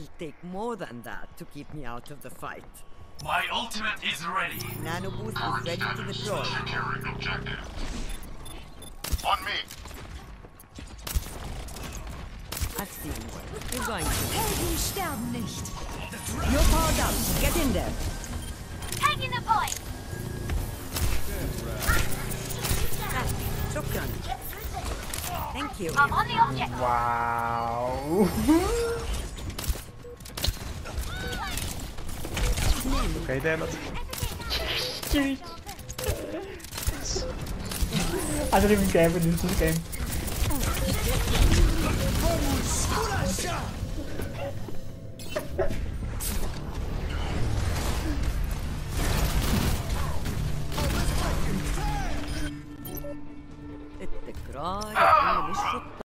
It'll take more than that to keep me out of the fight. My ultimate is ready. Nano boost is ready to deploy. Securing objective. On me. I've seen what you're going to. Helden sterben nicht. You're powered up. Get in there. Taking the point. Shotgun. Thank you. I'm on the object. Wow. Okay, damn it. I don't even care for this game. It's the cry of